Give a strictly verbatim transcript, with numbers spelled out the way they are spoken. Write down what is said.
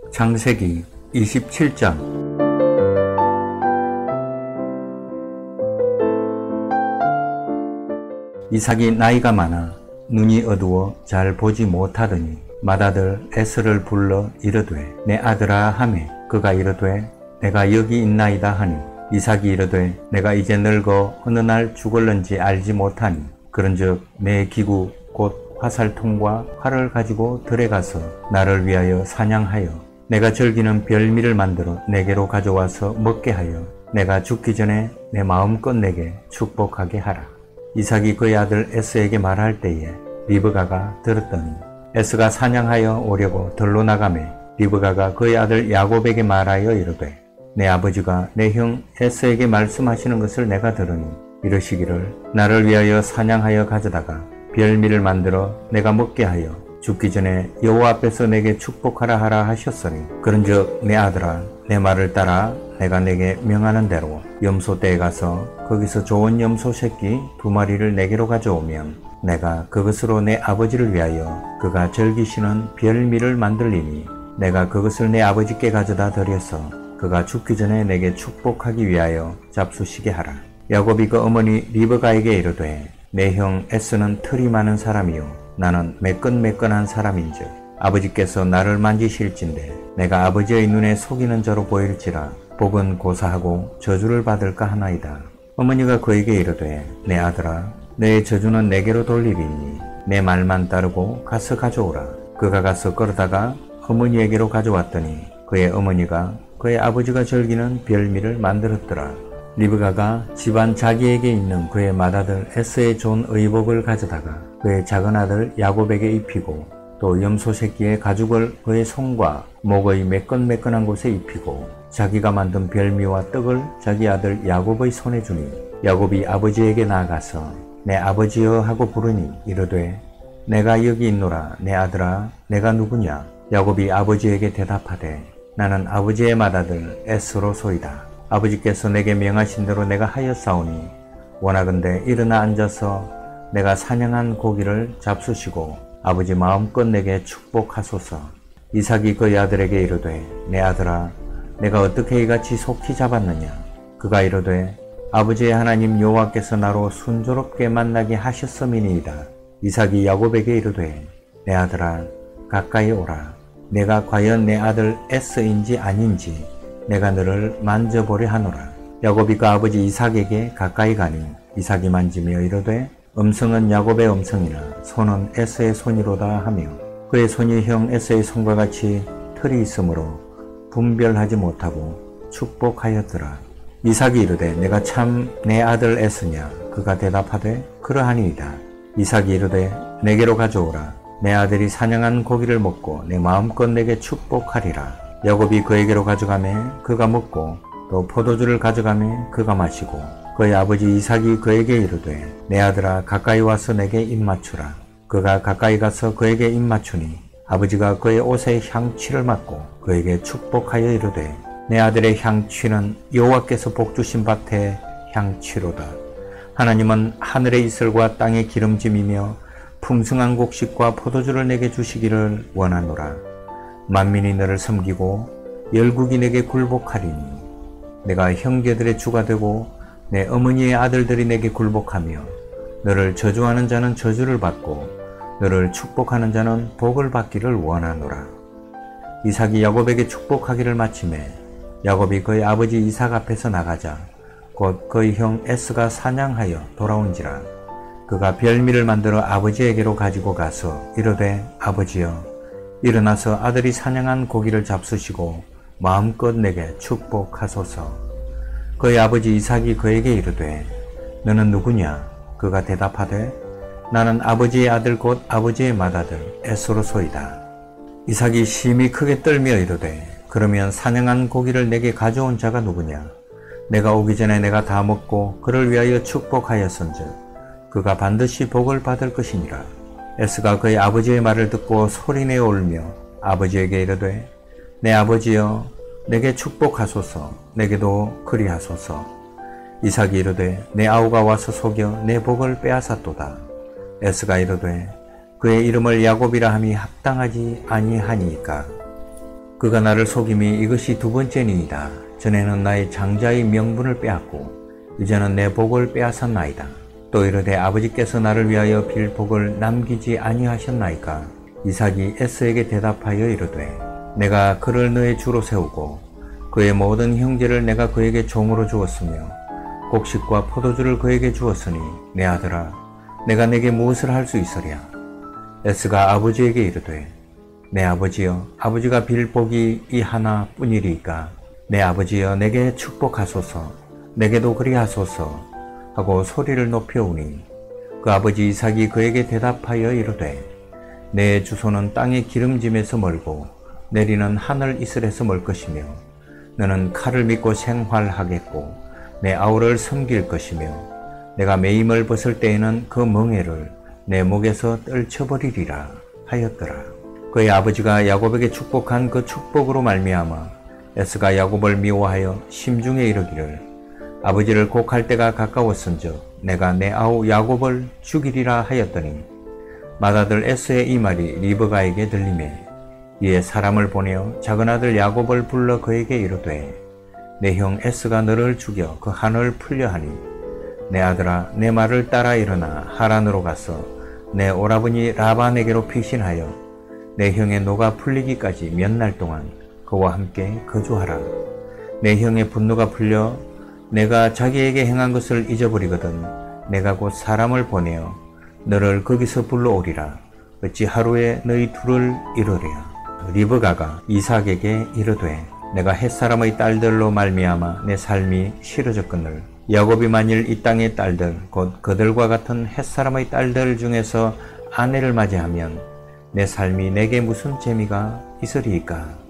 창세기 이십칠 장. 이삭이 나이가 많아 눈이 어두워 잘 보지 못하더니 맏아들 에스를 불러 이르되 내 아들아 하매 그가 이르되 내가 여기 있나이다 하니 이삭이 이르되 내가 이제 늙어 어느 날 죽을는지 알지 못하니 그런즉 내 기구 곧 화살통과 활을 가지고 들에 가서 나를 위하여 사냥하여 내가 즐기는 별미를 만들어 내게로 가져와서 먹게 하여 내가 죽기 전에 내 마음껏 내게 축복하게 하라. 이삭이 그의 아들 에스에게 말할 때에 리브가가 들었더니 에스가 사냥하여 오려고 들로 나가매 리브가가 그의 아들 야곱에게 말하여 이르되 내 아버지가 내 형 에스에게 말씀하시는 것을 내가 들으니 이르시기를 나를 위하여 사냥하여 가져다가 별미를 만들어 내가 먹게 하여 죽기 전에 여호와 앞에서 내게 축복하라 하라 하셨으니 그런즉 내 아들아 내 말을 따라 내가 내게 명하는 대로 염소떼에 가서 거기서 좋은 염소 새끼 두 마리를 내게로 가져오면 내가 그것으로 내 아버지를 위하여 그가 즐기시는 별미를 만들리니 내가 그것을 내 아버지께 가져다 드려서 그가 죽기 전에 내게 축복하기 위하여 잡수시게 하라. 야곱이 그 어머니 리브가에게 이르되 내 형 에스는 털이 많은 사람이요 나는 매끈매끈한 사람인즉 아버지께서 나를 만지실진데 내가 아버지의 눈에 속이는 자로 보일지라 복은 고사하고 저주를 받을까 하나이다. 어머니가 그에게 이르되 내 아들아 내 저주는 내게로 돌리리니 내 말만 따르고 가서 가져오라. 그가 가서 끌어다가 어머니에게로 가져왔더니 그의 어머니가 그의 아버지가 즐기는 별미를 만들었더라. 리브가가 집안 자기에게 있는 그의 맏아들 에스의 좋은 의복을 가져다가 그의 작은 아들 야곱에게 입히고 또 염소 새끼의 가죽을 그의 손과 목의 매끈매끈한 곳에 입히고 자기가 만든 별미와 떡을 자기 아들 야곱의 손에 주니 야곱이 아버지에게 나아가서 내 아버지여 하고 부르니 이르되 내가 여기 있노라. 내 아들아 내가 누구냐? 야곱이 아버지에게 대답하되 나는 아버지의 맏아들 에스로소이다. 아버지께서 내게 명하신 대로 내가 하였사오니 원하건대 일어나 앉아서 내가 사냥한 고기를 잡수시고 아버지 마음껏 내게 축복하소서. 이삭이 그의 아들에게 이르되 내 아들아 내가 어떻게 이같이 속히 잡았느냐? 그가 이르되 아버지의 하나님 여호와께서 나로 순조롭게 만나게 하셨음이니이다. 이삭이 야곱에게 이르되 내 아들아 가까이 오라. 내가 과연 내 아들 에스인지 아닌지 내가 너를 만져보려 하노라. 야곱이 그 아버지 이삭에게 가까이 가니 이삭이 만지며 이르되 음성은 야곱의 음성이나 손은 에스의 손이로다 하며 그의 손이 형 에스의 손과 같이 털이 있으므로 분별하지 못하고 축복하였더라. 이삭이 이르되 내가 참 내 아들 에스냐? 그가 대답하되 그러하니이다. 이삭이 이르되 내게로 가져오라. 내 아들이 사냥한 고기를 먹고 내 마음껏 내게 축복하리라. 야곱이 그에게로 가져가매 그가 먹고 또 포도주를 가져가매 그가 마시고 그의 아버지 이삭이 그에게 이르되 내 아들아 가까이 와서 내게 입 맞추라. 그가 가까이 가서 그에게 입 맞추니 아버지가 그의 옷에 향취를 맡고 그에게 축복하여 이르되 내 아들의 향취는 여호와께서 복주신 밭의 향취로다. 하나님은 하늘의 이슬과 땅의 기름짐이며 풍성한 곡식과 포도주를 내게 주시기를 원하노라. 만민이 너를 섬기고 열국이 내게 굴복하리니 내가 형제들의 주가 되고 내 어머니의 아들들이 내게 굴복하며 너를 저주하는 자는 저주를 받고 너를 축복하는 자는 복을 받기를 원하노라. 이삭이 야곱에게 축복하기를 마치매 야곱이 그의 아버지 이삭 앞에서 나가자 곧 그의 형 에스가 사냥하여 돌아온지라. 그가 별미를 만들어 아버지에게로 가지고 가서 이르되 아버지여 일어나서 아들이 사냥한 고기를 잡수시고 마음껏 내게 축복하소서. 그의 아버지 이삭이 그에게 이르되 너는 누구냐? 그가 대답하되 나는 아버지의 아들 곧 아버지의 맏아들 에스로소이다. 이삭이 심히 크게 떨며 이르되 그러면 사냥한 고기를 내게 가져온 자가 누구냐? 내가 오기 전에 내가 다 먹고 그를 위하여 축복하였은즉 그가 반드시 복을 받을 것이니라. 에스가 그의 아버지의 말을 듣고 소리내어 울며 아버지에게 이르되 내 아버지여 내게 축복하소서. 내게도 그리하소서. 이삭이 이르되 내 아우가 와서 속여 내 복을 빼앗았도다. 에스가 이르되 그의 이름을 야곱이라 함이 합당하지 아니하니이까. 그가 나를 속임이 이것이 두 번째니이다. 전에는 나의 장자의 명분을 빼앗고 이제는 내 복을 빼앗았나이다. 또 이르되 아버지께서 나를 위하여 빌 복을 남기지 아니하셨나이까? 이삭이 에서에게 대답하여 이르되 내가 그를 너의 주로 세우고 그의 모든 형제를 내가 그에게 종으로 주었으며 곡식과 포도주를 그에게 주었으니 내 아들아 내가 내게 무엇을 할 수 있으랴? 에스가 아버지에게 이르되 내 아버지여 아버지가 빌 복이 이 하나뿐이리이까 내 아버지여 내게 축복하소서 내게도 그리하소서 하고 소리를 높여오니 그 아버지 이삭이 그에게 대답하여 이르되 내 주소는 땅의 기름짐에서 멀고 내리는 하늘 이슬에서 멀 것이며 너는 칼을 믿고 생활하겠고 내 아우를 섬길 것이며 내가 매임을 벗을 때에는 그 멍에를 내 목에서 떨쳐버리리라 하였더라. 그의 아버지가 야곱에게 축복한 그 축복으로 말미암아 에스가 야곱을 미워하여 심중에 이르기를 아버지를 곡할 때가 가까웠은즉 내가 내 아우 야곱을 죽이리라 하였더니 맏아들 에스의 이 말이 리브가에게 들리매 이에 사람을 보내어 작은아들 야곱을 불러 그에게 이르되 내 형 에스가 너를 죽여 그 한을 풀려 하니 내 아들아 내 말을 따라 일어나 하란으로 가서 내 오라버니 라반에게로 피신하여 내 형의 노가 풀리기까지 몇 날 동안 그와 함께 거주하라. 내 형의 분노가 풀려 내가 자기에게 행한 것을 잊어버리거든 내가 곧 사람을 보내어 너를 거기서 불러오리라. 어찌 하루에 너희 둘을 이루랴. 리브가가 이삭에게 이르되 내가 햇사람의 딸들로 말미암아 내 삶이 싫어졌거늘 야곱이 만일 이 땅의 딸들 곧 그들과 같은 햇사람의 딸들 중에서 아내를 맞이하면 내 삶이 내게 무슨 재미가 있으리이까?